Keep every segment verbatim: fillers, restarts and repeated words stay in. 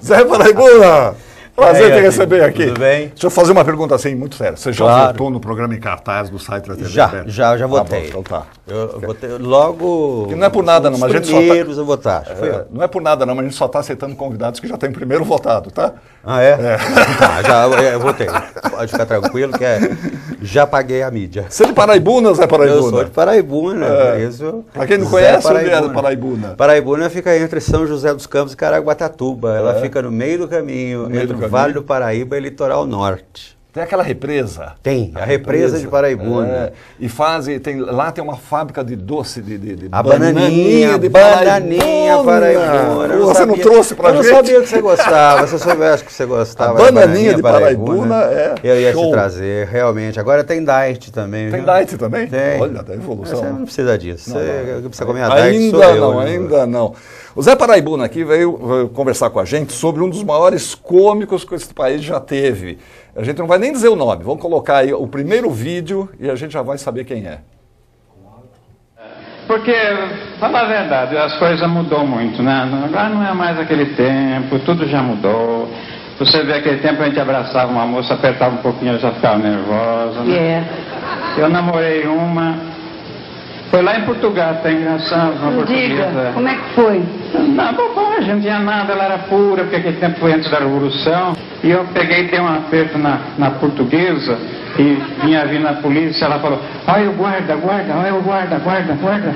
Zé Paraibuna! Prazer te receber aqui. Tudo bem? Deixa eu fazer uma pergunta assim, muito séria. Você já Claro. votou no programa em cartaz do site da T V? Já, já, já votei. Ah, bom, então tá. Eu, eu votei logo... Que não é por nada não, mas a gente só tá... primeiros a votar. Acho que foi É, eu. não é por nada não, mas a gente só está aceitando convidados que já têm primeiro votado, tá? Ah, é? é. Tá, já eu, eu votei. Pode ficar tranquilo que é, já paguei a mídia. Você é de Paraibuna, Zé Paraibuna? Eu sou de Paraibuna. É. Isso, Pra quem não Zé conhece, onde é Paraibuna? Paraibuna fica entre São José dos Campos e Caraguatatuba. Ela É. fica no meio do caminho, No meio entre do o caminho. Vale do Paraíba e Litoral Norte. Tem aquela represa. Tem, a represa de Paraibuna. É, e fazem, tem, lá tem uma fábrica de doce de, de, de A bananinha, de bananinha Paraibuna. Pô, você não trouxe pra eu gente? Eu não sabia que você gostava, se eu soubesse que você gostava. A bananinha de Paraibuna é eu ia show. te trazer, realmente. Agora tem diet também. Tem viu? diet também? Tem. Olha, tem evolução. Você não precisa disso. Não, você não. precisa comer a diet, Ainda sou eu, não, né? ainda não. O Zé Paraibuna aqui veio, veio conversar com a gente sobre um dos maiores cômicos que esse país já teve. A gente não vai nem dizer o nome, vamos colocar aí o primeiro vídeo e a gente já vai saber quem é. Porque, falar a verdade, as coisas mudou muito, né? Agora não é mais aquele tempo, tudo já mudou. Você vê aquele tempo a gente abraçava uma moça, apertava um pouquinho, ela já ficava nervosa, né? Yeah. Eu namorei uma, foi lá em Portugal, tá engraçado, uma Não diga, portuguesa. como é que foi? Não, bobagem, não tinha nada, ela era pura, porque aquele tempo foi antes da Revolução. E eu peguei e dei um aperto na, na portuguesa e vinha vindo a polícia, ela falou, olha o guarda, guarda, olha o guarda, guarda, guarda.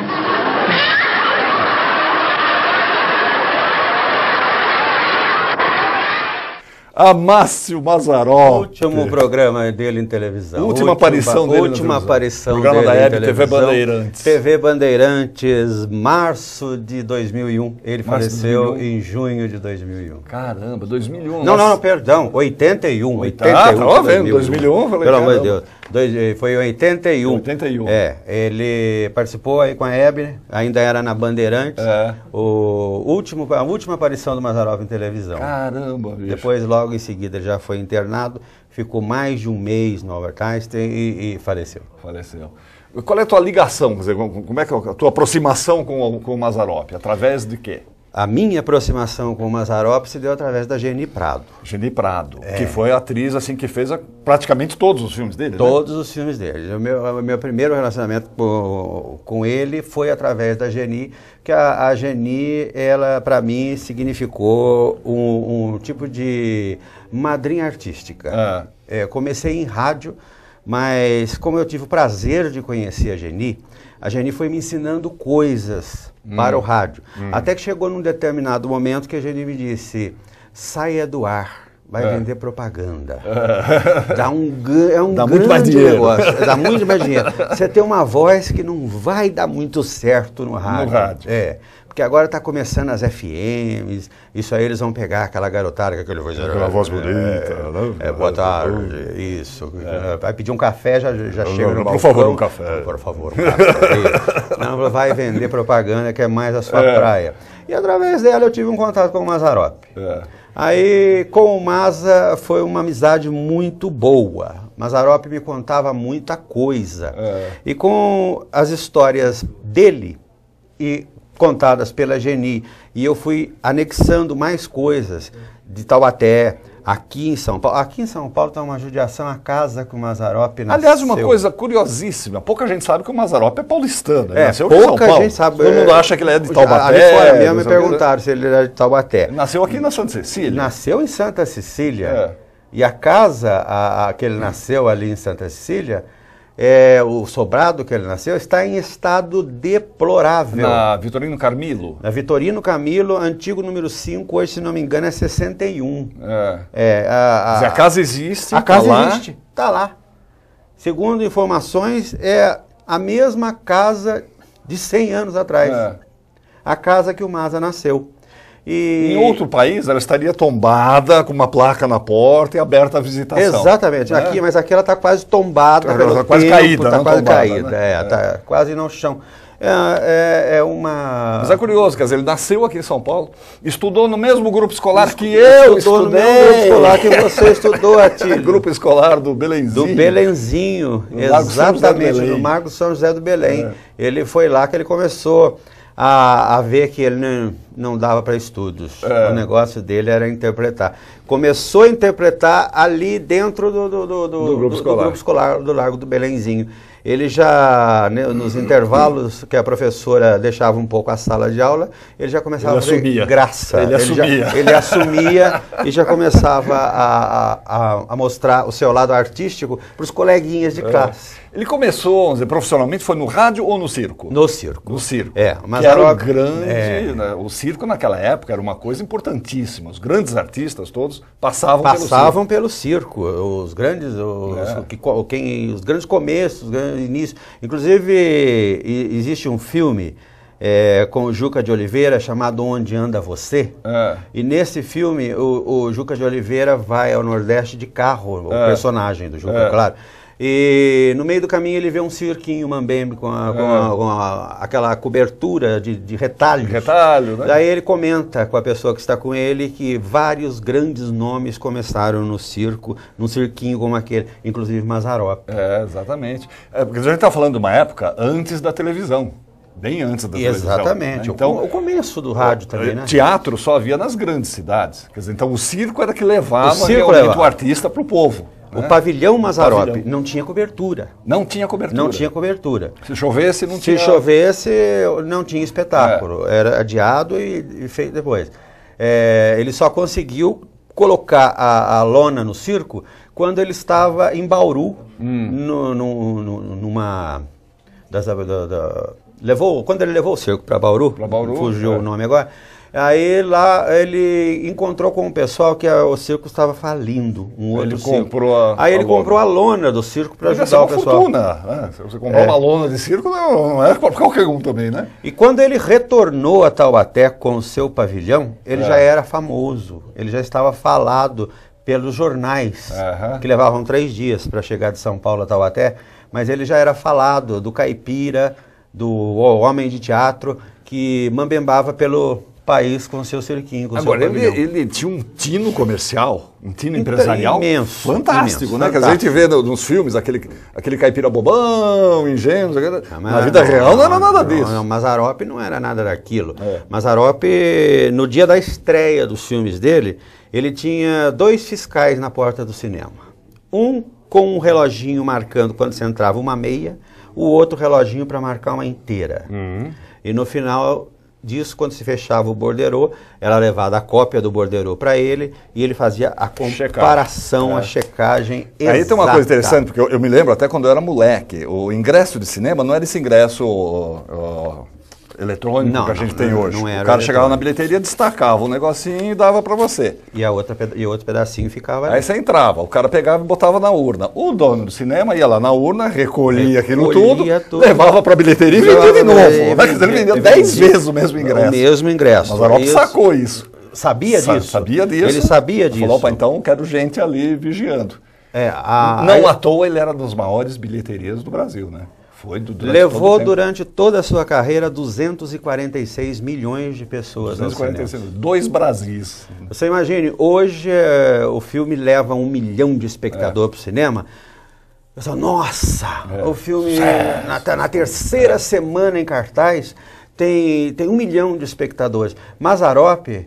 Amácio Mazzaropi. Último programa dele em televisão. Última aparição dele na Última televisão. aparição Programa dele da em Hebe, T V televisão. Bandeirantes. T V Bandeirantes, março de dois mil e um. Ele Março de faleceu dois mil e um. em junho de dois mil e um. Caramba, dois mil e um. Não, não, não, perdão, oitenta e um. oitenta e um, Ah, tava vendo, dois mil e um, falei, pelo amor de caramba. Deus. Dois, foi em oitenta e um. oitenta e um. É, ele participou aí com a Hebe, ainda era na Bandeirantes. É. O último, a última aparição do Mazzaropi em televisão. Caramba, bicho. Depois, logo em seguida, ele já foi internado, ficou mais de um mês no Albert Einstein e, e faleceu. Faleceu. Qual é a tua ligação, quer dizer, como é que é a tua aproximação com o, com o Mazzaropi? Através de quê? A minha aproximação com o Mazzaropi se deu através da Geni Prado. Geni Prado, que foi a atriz assim, que fez a, praticamente todos os filmes dele, Todos né? os filmes dele. O meu, o meu primeiro relacionamento com, com ele foi através da Geni, que a, a Geni, ela para mim significou um, um tipo de madrinha artística. É. É, comecei em rádio, mas como eu tive o prazer de conhecer a Geni, a Geni foi me ensinando coisas hum. para o rádio. Hum. Até que chegou num determinado momento que a Geni me disse, saia do ar, vai é. vender propaganda. É. Dá um, é um dá grande muito mais dinheiro. negócio. Dá muito mais dinheiro. Você tem uma voz que não vai dar muito certo no rádio. No rádio. É. Porque agora está começando as F Ms, isso aí eles vão pegar aquela garotada com aquele voz, aquela voz bonita. É, né? é, boa tarde, isso. É. Vai pedir um café, já, já chega no Por balcão. favor, um café. Por favor, um café. Não, vai vender propaganda, que é mais a sua é. praia. E através dela eu tive um contato com o Mazzaropi. É. Aí com o Mazza foi uma amizade muito boa. Mazzaropi me contava muita coisa. É. E com as histórias dele e contadas pela Geni, e eu fui anexando mais coisas de Taubaté, aqui em São Paulo. Aqui em São Paulo está uma judiação, a casa que o Mazzaropi nasceu. Aliás, uma coisa curiosíssima, pouca gente sabe que o Mazzaropi é paulistano. É, nasceu pouca em São Paulo. gente sabe. Todo mundo acha que ele é de Taubaté. Ali fora mesmo me perguntaram se ele era de Taubaté. Nasceu aqui na Santa Cecília. Nasceu em Santa Cecília. É. E a casa a, a, que ele nasceu ali em Santa Cecília, é, o sobrado que ele nasceu, está em estado deplorável. Na Vitorino Camilo? Na Vitorino Camilo, antigo número cinco, hoje, se não me engano, é sessenta e um. É. É, a, a, a casa existe, A casa tá existe, está lá. Segundo informações, é a mesma casa de cem anos atrás. É. A casa que o Mazza nasceu. E... Em outro país, ela estaria tombada, com uma placa na porta e aberta à visitação. Exatamente, né? Aqui, mas aqui ela está quase tombada. Está pelo quase tempo, caída. Está quase tombada, caída, né? é, está é. quase no chão. É, é, é uma... Mas é curioso, quer dizer, ele nasceu aqui em São Paulo, estudou no mesmo grupo escolar Estu... que eu estudou estudei. no mesmo grupo escolar que você estudou, Atílio. Grupo escolar do Belenzinho. Do Belenzinho, do exatamente, do Marco São José do Belém. É. Ele foi lá que ele começou a, a ver que ele não, não dava para estudos. É. O negócio dele era interpretar. Começou a interpretar ali dentro do, do, do, do, do, grupo, do, escolar. do grupo escolar do Largo do Belenzinho. Ele já, né, nos intervalos que a professora deixava um pouco a sala de aula, ele já começava ele a fazer assumia. graça. Ele, ele assumia. Já, ele assumia e já começava a, a, a mostrar o seu lado artístico para os coleguinhas de é. classe. Ele começou, vamos dizer, profissionalmente, foi no rádio ou no circo? No circo. No circo. É, mas que era o Mazzaropi, grande, é. né, o circo naquela época era uma coisa importantíssima. Os grandes artistas todos passavam, passavam pelo circo. pelo circo. Os grandes, os, É. que, quem, os grandes começos, os grandes inícios. Inclusive, existe um filme é, com o Juca de Oliveira chamado Onde Anda Você? É. E nesse filme, o, o Juca de Oliveira vai ao Nordeste de carro, o É. personagem do Juca, É. claro. E no meio do caminho ele vê um cirquinho mambembe com, a, com, a, com a, aquela cobertura de, de retalhos. Retalho, né? Daí ele comenta com a pessoa que está com ele que vários grandes nomes começaram no circo, num cirquinho como aquele, inclusive Mazzaropi. É, exatamente. É, porque a gente está falando de uma época antes da televisão. Bem antes da televisão. Exatamente. Né? Então, o começo do rádio também, né? Teatro só havia nas grandes cidades. Quer dizer, então o circo era que levava O circo realmente levava. o artista para o povo. O né? pavilhão Mazzaropi pavilhão. não tinha cobertura. Não tinha cobertura. Não tinha cobertura. Se chovesse, não Se tinha... chovesse, não tinha espetáculo. É. Era adiado e, e feito depois. É, ele só conseguiu colocar a, a lona no circo quando ele estava em Bauru, hum. no, no, no, numa... Das, da, da, levou, quando ele levou o circo para Bauru, pra Bauru, fugiu é. o nome agora, aí lá ele encontrou com o pessoal que a, o circo estava falindo, um outro Ele circo. comprou a, Aí ele a comprou a lona do circo para ajudar uma o pessoal. fortuna, né? Se você comprar É. uma lona de circo, não, não é para qualquer um também, né? E quando ele retornou a Taubaté com o seu pavilhão, ele É. já era famoso, ele já estava falado pelos jornais, Aham. que levavam três dias para chegar de São Paulo a Taubaté, mas ele já era falado do caipira, do homem de teatro, que mambembava pelo país com seu cirquinho, com Agora, seu ele, pavilhão. ele tinha um tino comercial, um tino empresarial Imenso, fantástico, imenso, né? fantástico. Que a gente vê no- nos filmes, aquele, aquele caipira bobão, ingênuo, aquele- Ah, mas na vida real não era nada disso. Não, Mazzaropi não era nada daquilo. É. Mazzaropi, no dia da estreia dos filmes dele, ele tinha dois fiscais na porta do cinema. Um com um reloginho marcando quando você entrava uma meia, o outro reloginho para marcar uma inteira. Uhum. E no final disso, quando se fechava o borderô, era levada a cópia do borderô para ele e ele fazia a comparação, É. a checagem exata. Aí tem uma coisa interessante, porque eu, eu me lembro até quando eu era moleque, o ingresso de cinema não era esse ingresso ó, ó, eletrônico Não, que a gente não, tem não, hoje. não era o cara chegava na eletrônico. bilheteria, destacava um negocinho e dava para você. E, a outra, peda- e outro pedacinho ficava ali. Aí você entrava, o cara pegava e botava na urna. O dono do cinema ia lá na urna, recolhia aquilo Recolhia tudo, tudo. levava para a bilheteria e Levava vendia de pra- novo. e Né? Quer dizer, ele vendia- vendia dez vendia- vezes o mesmo ingresso. O mesmo ingresso. Mas a Europa Isso. sacou isso. Sabia Sa- disso? Sabia disso. Ele sabia disso. Falou, opa, então quero gente ali vigiando. É, a- Não a- à toa ele era das maiores bilheterias do Brasil, né? Foi do, durante todo levou o tempo. durante toda a sua carreira duzentos e quarenta e seis milhões de pessoas ao duzentos e quarenta e cinema. seis, dois Brasis. Você imagine, hoje eh, o filme leva um milhão de espectadores para o cinema. Eu falo, nossa, É. o filme É. na, tá na terceira semana em cartaz tem, tem um milhão de espectadores. Mazzaropi,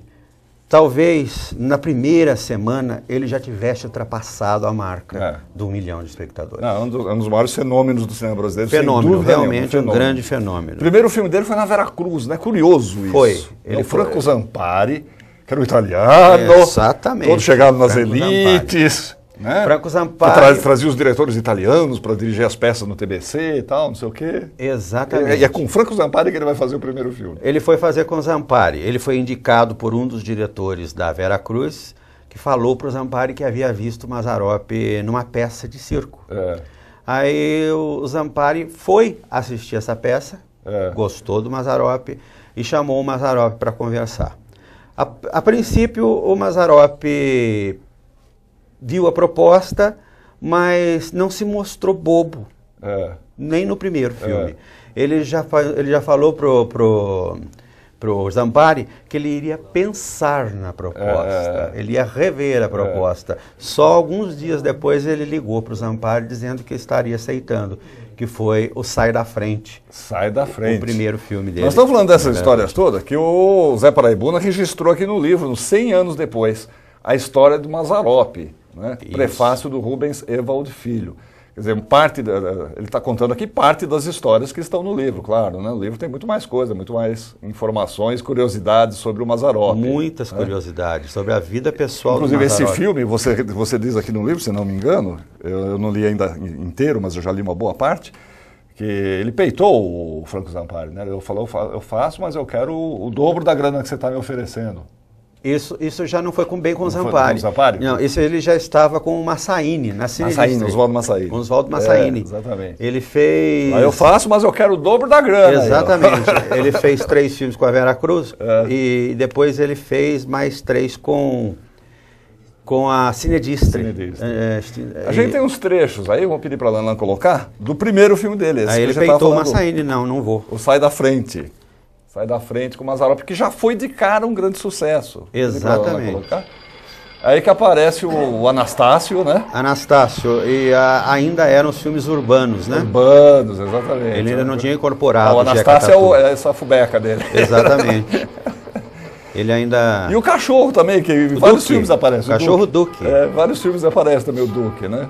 talvez na primeira semana ele já tivesse ultrapassado a marca É. do um milhão de espectadores. Não, um, dos, um dos maiores fenômenos do cinema brasileiro. sem Fenômeno, dúvida nenhuma, realmente fenômeno. um grande fenômeno. O primeiro filme dele foi na Veracruz, né? Curioso isso. Foi. Ele Ele o Franco foi. Zampari, que era um italiano. Exatamente. Todos chegaram nas Franco elites. Né? Franco Zampari. Que tra trazia os diretores italianos para dirigir as peças no T B C e tal, não sei o quê. Exatamente. E é com o Franco Zampari que ele vai fazer o primeiro filme. Ele foi fazer com o Zampari. Ele foi indicado por um dos diretores da Vera Cruz, que falou para o Zampari que havia visto Mazzaropi numa peça de circo. É. Aí o Zampari foi assistir essa peça, É. gostou do Mazzaropi e chamou o Mazzaropi para conversar. A, a princípio, o Mazzaropi viu a proposta, mas não se mostrou bobo. É. Nem no primeiro filme. Ele, já, fa- ele já falou pro, pro, para o Zampari que ele iria pensar na proposta, é, ele ia rever a proposta. É. Só alguns dias depois ele ligou para o Zampari dizendo que estaria aceitando, que foi o Sai da Frente. Sai da Frente. O primeiro filme dele. Nós estamos falando dessas é. histórias todas que o Zé Paraibuna registrou aqui no livro, uns cem anos depois, a história do Mazzaropi, né? Prefácio do Rubens Ewald Filho. Quer dizer, parte da, ele está contando aqui parte das histórias que estão no livro, claro, né? O livro tem muito mais coisa, muito mais informações, curiosidades sobre o Mazzaropi. Muitas né? curiosidades sobre a vida pessoal Inclusive, do Mazzaropi. esse filme, você, você diz aqui no livro, se não me engano, eu, eu não li ainda inteiro, mas eu já li uma boa parte, que ele peitou o Franco Zampari, né? Ele falou, eu faço, mas eu quero o, o dobro da grana que você está me oferecendo. Isso, isso já não foi com bem com o Zampari. Com o Zampari? Não, isso ele já estava com o Massaini, na Cine Massaini, Oswaldo Massaini. Oswaldo Massaini. É, exatamente. Ele fez... Aí eu faço, mas eu quero o dobro da grana. Exatamente. Aí, ele fez três filmes com a Vera Cruz é. e depois ele fez mais três com, com a Cinedistre. Cinedistre. É, a gente tem uns trechos aí, eu vou pedir para a Lana colocar, do primeiro filme dele. Esse aí ele peitou o Massaini, não, não vou. O Sai da Frente. Sai da Frente com o Mazzaropi, que já foi de cara um grande sucesso. Exatamente. Aí que aparece o, o Anastácio, né? Anastácio, e a, ainda eram os filmes urbanos, né? Urbanos, exatamente. Ele ainda não tinha incorporado. Ah, o Anastácio é, o, é essa fubeca dele. Exatamente. Ele ainda... E o cachorro também, que em vários Duque. filmes aparece. O cachorro Duque. Duque. É, vários filmes aparece também o Duque, né?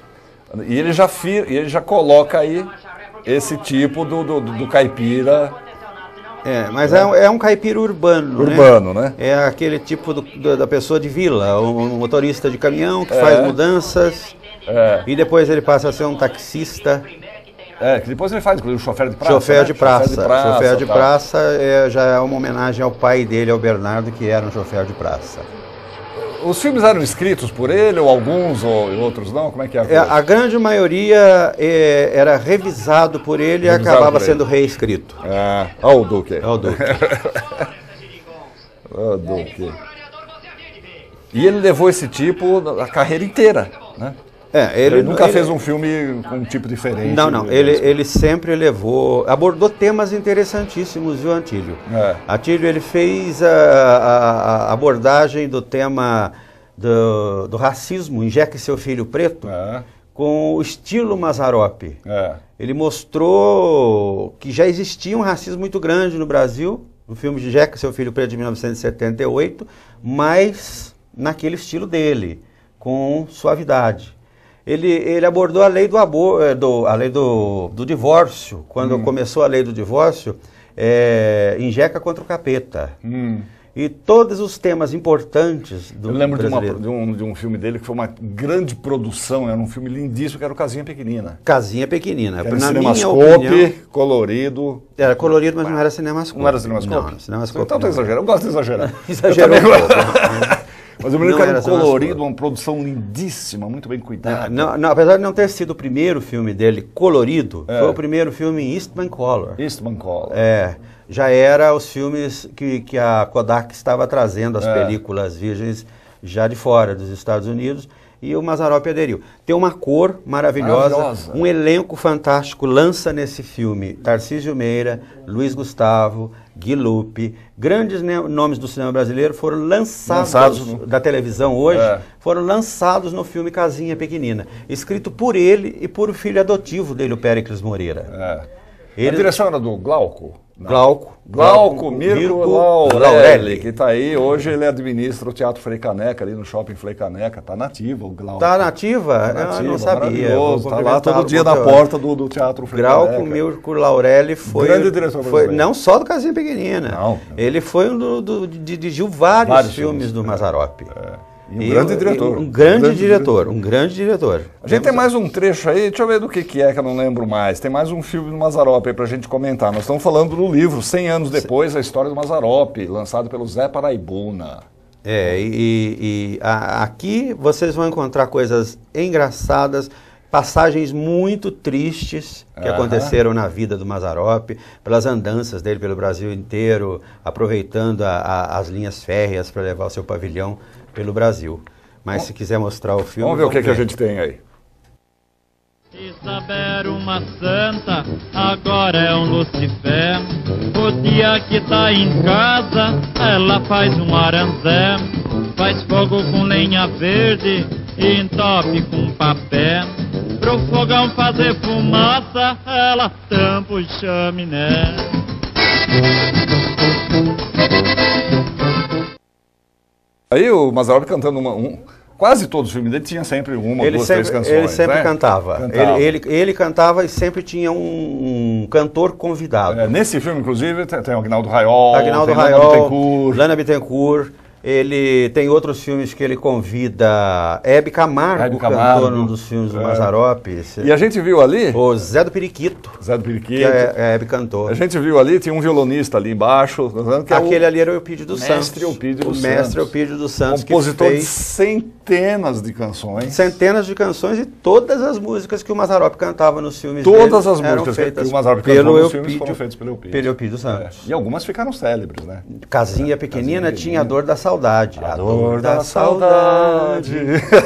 E ele já, fir, ele já coloca aí esse tipo do, do, do caipira... É, mas é, é um caipira urbano, Urbano, né? né? É aquele tipo do, do, da pessoa de vila, um motorista de caminhão que é. faz mudanças é. e depois ele passa a ser um taxista. É, que depois ele faz o chofer de praça. Chofer né? de praça. Chofer de praça, chofer de tá. praça é, já é uma homenagem ao pai dele, ao Bernardo, que era um chofer de praça. Os filmes eram escritos por ele, ou alguns, ou outros não? Como é que é a coisa? É, a grande maioria é, era revisado por ele revisado e acabava por sendo ele. reescrito. Ah, ó o Duque. Ó o Duque. Ó o Duque. E ele levou esse tipo a carreira inteira, né? É, ele, ele nunca ele, fez um filme com um tipo diferente. Não, não. Ele, ele sempre levou... Abordou temas interessantíssimos, viu, Antílio? É. Antílio, ele fez a, a, a abordagem do tema do, do racismo, Injeque Seu Filho Preto, é. com o estilo Mazzaropi. É. Ele mostrou que já existia um racismo muito grande no Brasil, no filme de Injeque Seu Filho Preto de mil novecentos e setenta e oito, mas naquele estilo dele, com suavidade. Ele, ele abordou a lei do aborto, a lei do, do divórcio. Quando hum. começou a lei do divórcio, é, Injeca contra o Capeta. Hum. E todos os temas importantes do Eu lembro de, uma, de, um, de um filme dele que foi uma grande produção, era um filme lindíssimo, que era o Casinha Pequenina. Casinha Pequenina. Era Na Cinemascope, opinião, colorido. Era colorido, mas não era Cinemascope. Não era Cinemascope? Não, Cinemascope então estou exagerando, eu gosto de exagerar. Exagerou um pouco. Mas eu me lembro que era um colorido, uma produção lindíssima, muito bem cuidada. Não, não, apesar de não ter sido o primeiro filme dele colorido, é. foi o primeiro filme em Eastman Color. Eastman Color. É, já era os filmes que, que a Kodak estava trazendo, as é. películas virgens já de fora dos Estados Unidos, e o Mazzaropi aderiu. Tem uma cor maravilhosa, maravilhosa, um elenco fantástico, lança nesse filme Tarcísio Meira, Luiz Gustavo, Gui Lupe, grandes nomes do cinema brasileiro foram lançados, lançados no... da televisão hoje, é. foram lançados no filme Casinha Pequenina, escrito por ele e por o filho adotivo dele, o Péricles Moreira. É. Ele... A direção era do Glauco? Glauco. Glauco, Glauco Mirko, Mirko Laurelli, Laurelli, que está aí, hoje ele administra o Teatro Frei Caneca, ali no Shopping Frei Caneca, está nativa o Glauco. Está nativa? Tá nativa? Eu não sabia. Está lá todo dia na porta do, do Teatro Frei Glauco, Caneca. Glauco, Mirko Laurelli foi... Grande diretor foi Não só do Casinha Pequenina. Não. Ele foi um do, do, dirigiu vários, vários filmes, filmes do Mazzaropi. É. E um e grande diretor. Um grande, grande diretor, um grande diretor. A gente tem mais um trecho aí, deixa eu ver do que, que é, que eu não lembro mais. Tem mais um filme do Mazzaropi aí pra gente comentar. Nós estamos falando do livro, cem anos depois, a história do Mazzaropi, lançado pelo Zé Paraibuna. É, e, e a, aqui vocês vão encontrar coisas engraçadas, passagens muito tristes que uhum. aconteceram na vida do Mazzaropi, pelas andanças dele pelo Brasil inteiro, aproveitando a, a, as linhas férreas para levar o seu pavilhão pelo Brasil. Mas Bom, se quiser mostrar o filme... Vamos ver vamos o que, que a gente tem aí. Isabel, uma santa, agora é um Lucifer. No dia que tá em casa, ela faz um aranzé, faz fogo com lenha verde e entope com papel. Pro fogão fazer fumaça, ela tampa o chaminé. Aí o Mazzaropi cantando uma, um, quase todos os filmes dele tinha sempre uma, ele duas, sempre, três canções. Ele sempre né? cantava. cantava. Ele, ele, ele cantava e sempre tinha um, um cantor convidado. É, nesse filme, inclusive, tem, tem o Aguinaldo Raiol, Aguinaldo tem Raiol, Lana Bittencourt. Lana Bittencourt. Ele tem outros filmes que ele convida. Hebe Camargo, Hebe Camargo. cantor num dos filmes do É. Mazzaropi. E a gente viu ali, O Zé do Periquito, Zé do Periquito, que é, é Hebe cantor. a gente viu ali, tinha um violonista ali embaixo, que é Aquele o ali era o Eupídio dos Santos. mestre Eupídio dos o mestre Santos. Eupídio dos Santos, compositor que de fez centenas de canções. centenas de canções e todas as músicas que o Mazzaropi cantava nos filmes Todas dele as eram músicas que feitas o Mazzaropi pelo cantou nos Eupídio, filmes foram feitas pelo Eupídio. pelo Eupídio É. Santos. E algumas ficaram célebres, né? Casinha Pequenina Casinha tinha a Dor da Saudade. A Dor da Saudade.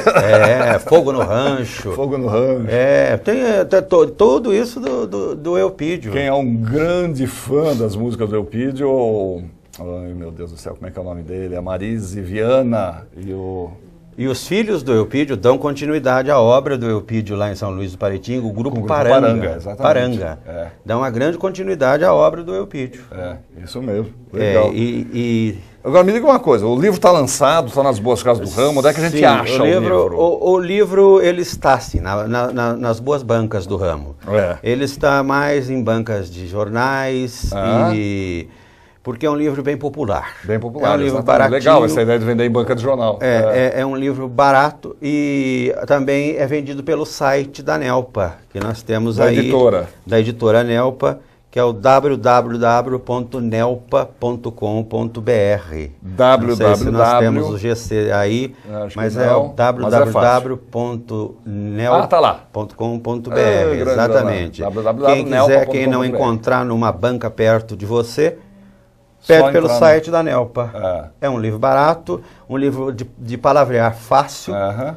É, Fogo no Rancho. Fogo no rancho. É, tem, é, tem to- tudo isso do, do, do Eupídio. Quem é um grande fã das músicas do Eupídio, ou- ai meu Deus do céu, como é que é o nome dele? A Marise Viana e o... E os filhos do Eupídio dão continuidade à obra do Eupídio lá em São Luís do Paraitinga, o Grupo, O Grupo Paranga. Paranga, exatamente. Paranga. É. Dá uma grande continuidade à obra do Eupídio. É, isso mesmo. É, Legal. e, e Agora me diga uma coisa, o livro está lançado, está nas boas casas do ramo, onde é que a gente sim, acha o livro? o livro? O, o livro, ele está, sim, na- na- na- nas boas bancas do ramo. É. Ele está mais em bancas de jornais, Ah. e porque é um livro bem popular. Bem popular, É um livro exatamente. baratinho. Legal essa ideia de vender em banca de jornal. É, é, é um livro barato e também é vendido pelo site da Nelpa, que nós temos Da aí. editora. Da editora Nelpa, que é o w w w ponto nelpa ponto com ponto b r. Não sei se nós temos o G C aí, Acho que mas não, é o mas é w w w ponto nelpa ponto com ponto b r. Ah, tá lá. É, grande exatamente. lá. w w w Quem ponto nelpa quiser, ponto quem com não ponto b r. encontrar numa banca perto de você, Só pede pelo entrar no- site da Nelpa. É. um livro barato, um livro de, de palavrear fácil, Aham.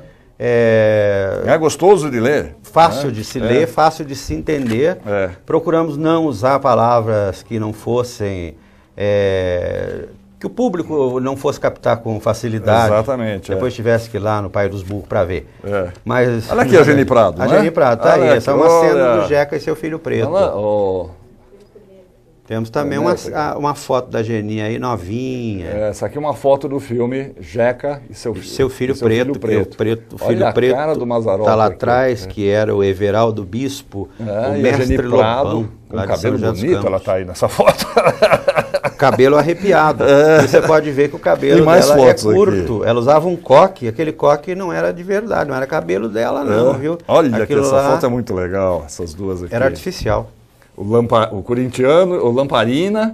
é, É gostoso de ler. fácil né? de se É. ler, fácil de se entender. É. Procuramos não usar palavras que não fossem... é, que o público não fosse captar com facilidade. Exatamente, é. Depois tivesse que ir lá no Pai dos Burros para ver. É. Mas, Olha aqui a Geni Prado, A né? Geni Prado, tá Olha aí. Essa é uma aqui, cena olha. do Jeca e seu filho preto. Ela, ó, Temos também Olha uma, essa aqui. a- uma foto da Geni aí, novinha. é, essa aqui é uma foto do filme Jeca e seu filho. Seu filho e seu preto, filho porque o preto, o filho Olha a preto cara do Mazzaropi tá lá aqui. atrás, que era o Everaldo Bispo, É, o e a mestre Geni Prado, Lobão, com lá o de São cabelo José dos bonito, Campos. ela tá aí nessa foto. Cabelo arrepiado. E você pode ver que o cabelo Tem mais dela é fotos aqui. curto. Ela usava um coque, aquele coque não era de verdade, não era cabelo dela não, É. viu? Olha que Aquilo essa lá foto é muito legal, essas duas aqui. era artificial. O, lampa, o corintiano, o Lamparina.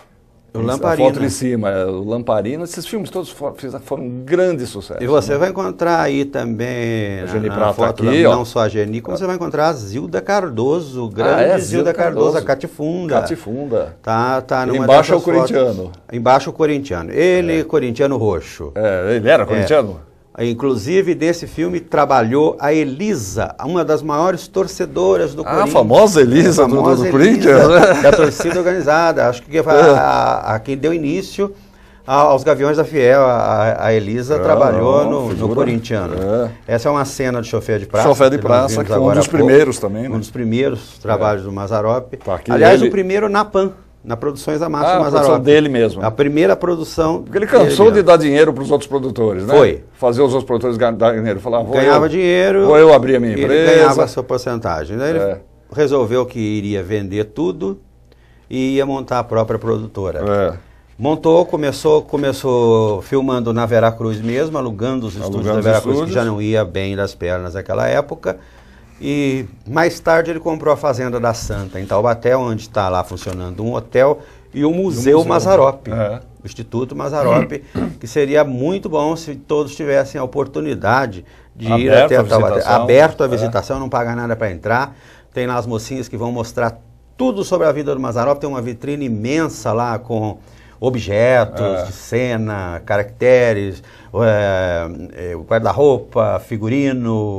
O Isso, Lamparina. A foto de cima, é o Lamparina. Esses filmes todos foram, fizeram- foram um grande sucesso. E você né? vai encontrar aí também, A na, Geni na Prado tá foto, aqui, da- ó. não só a Geni, como você vai encontrar a Zilda Cardoso, grande Ah, é? Zilda, Zilda Cardoso, Cardoso. a Catifunda. Catifunda. Tá, tá E numa embaixo é o dessas fotos. corintiano. Embaixo o corintiano. Ele, corintiano roxo. É, ele era corintiano? Inclusive, nesse filme, trabalhou a Elisa, uma das maiores torcedoras do Ah, Corinthians. a famosa Elisa A do- famosa do Corinthians, Elisa, né? da torcida organizada. Acho que foi a, a- a quem deu início a- aos Gaviões da Fiel. A, a Elisa Ah, trabalhou não, no, figura. no corintiano. É. Essa é uma cena de Chofer de Praça. Chofer de que nós Praça, vimos que foi um agora dos há pouco. primeiros também, né? Um dos primeiros trabalhos do Mazzaropi. Tá aqui Aliás, ele- o primeiro na Pan, na Produções da Márcio Ah, a Mazzaropi. produção dele mesmo. A primeira produção. Porque ele cansou dele de dar dinheiro para os outros produtores, né? Foi. Fazer os outros produtores ganhar dinheiro. Falar, vou ganhava eu, dinheiro. Vou eu abrir a minha e empresa. Ele ganhava a sua porcentagem. Daí ele É. resolveu que iria vender tudo e ia montar a própria produtora. É. Montou, começou, começou filmando na Veracruz mesmo, alugando os estúdios Alugando da os Veracruz, estúdios. que já não ia bem das pernas naquela época. E mais tarde ele comprou a Fazenda da Santa, em Taubaté, onde está lá funcionando um hotel e o Museu, museu. Mazzaropi. É. O Instituto Mazzaropi, que seria muito bom se todos tivessem a oportunidade de ir Aberto até à a Taubaté. visitação. Aberto à É. visitação, não paga nada para entrar. Tem lá as mocinhas que vão mostrar tudo sobre a vida do Mazzaropi. Tem uma vitrine imensa lá com objetos É. de cena, caracteres, é, é, guarda-roupa, figurino,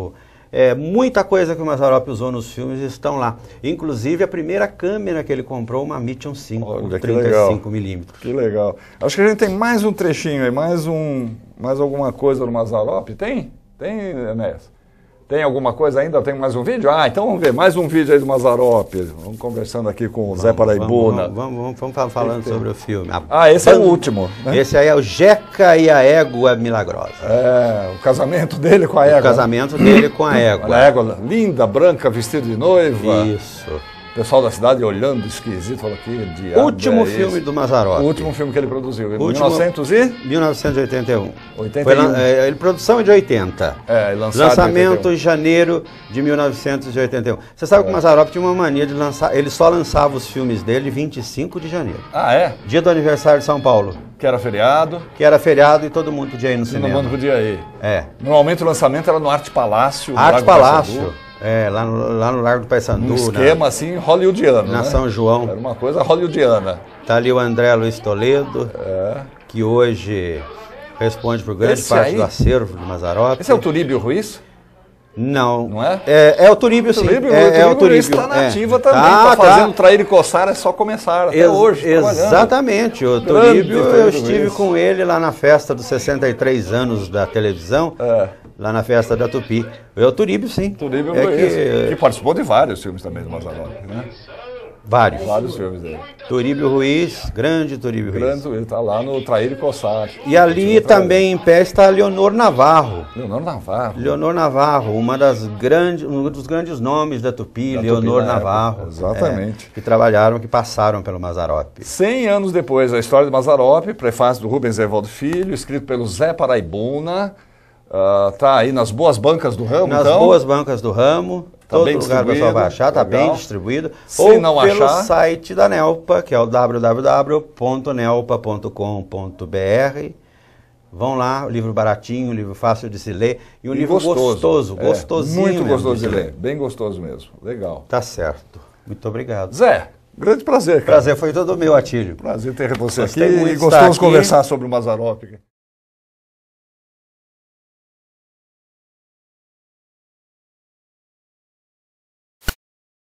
É, muita coisa que o Mazzaropi usou nos filmes estão lá. Inclusive a primeira câmera que ele comprou, uma Mitchum cinco, Olha, trinta e cinco milímetros. Que legal. Acho que a gente tem mais um trechinho aí, mais, um, mais alguma coisa do Mazzaropi. Tem? Tem, Enéas? Tem alguma coisa ainda? Tem mais um vídeo? Ah, então vamos ver, mais um vídeo aí do Mazzaropi. Vamos conversando aqui com o Vamos, Zé Paraibuna. Vamos, vamos, vamos, vamos falando sobre o filme. A ah, esse é o ban- último, né? Esse aí é o Jeca e a Égua Milagrosa. É, o casamento dele com a égua. O casamento dele com a égua. A égua linda, branca, vestida de noiva. Isso. O pessoal da cidade olhando esquisito, falou que diabo Último é filme esse? do Mazzaropi. O último filme que ele produziu, em Último- mil novecentos e... mil novecentos e oitenta e um. oitenta e Foi, um. lan- é, ele, produção é de oitenta. É, lançado em Lançamento oitenta e um. em janeiro de mil novecentos e oitenta e um. Você sabe que o Mazzaropi tinha uma mania de lançar, ele só lançava os filmes dele vinte e cinco de janeiro. Ah, é? Dia do aniversário de São Paulo, Que era feriado, que era feriado e todo mundo podia ir no todo cinema. mundo podia ir. É. Normalmente o lançamento era no Arte Palácio. no Arte Largo do Palácio, Paissandu, é, lá no, lá no Largo do Paissandu. Um esquema assim hollywoodiano, na né? São João. Era uma coisa hollywoodiana. Tá ali o André Luiz Toledo, É. que hoje responde por grande Esse parte aí- do acervo do Mazzaropi. Esse é o Turíbio Ruiz? Não. Não é? É, é o Turíbio, sim. Turíbio, é, é o Turíbio. está na é. ativa também, Tá, está tá. fazendo trair e coçar, é só começar até Ex- hoje. trabalhando. Exatamente. O Grande Turíbio, Turíbio eu estive Ruiz. com ele lá na festa dos sessenta e três anos da televisão, É. lá na festa da Tupi. É o Turíbio, sim. Turíbio é Ruiz, que, que participou de vários filmes também do Mazzaropi, né? Vários. Vários filmes dele. Turíbio Ruiz, grande Turíbio Ruiz. Grande, ele está lá no Trair e Coçar. E ali também em pé está Leonor Navarro. Leonor Navarro. Leonor Navarro, uma das grandes, um dos grandes nomes da Tupi, Da Leonor Tupi na Navarro. época, exatamente. é, que trabalharam, que passaram pelo Mazzaropi. Cem anos depois, a história do Mazzaropi, prefácio do Rubens Evaldo Filho, escrito pelo Zé Paraibuna. Está aí nas boas bancas do ramo, Nas então. boas bancas do ramo, Tá todo bem lugar o pessoal vai achar, está distribuído, bem legal. distribuído. Se ou não pelo achar- site da Nelpa, que é o w w w ponto nelpa ponto com ponto b r. Vão lá, o livro baratinho, um livro fácil de se ler e um E livro gostoso, É, gostosinho. Muito mesmo gostoso de se ler, bem gostoso mesmo. Legal. Tá certo. Muito obrigado. Zé, grande prazer, cara. Prazer foi todo meu, Atílio. Prazer ter você Gostei aqui muito e de estar gostoso aqui. conversar sobre o Mazzaropi.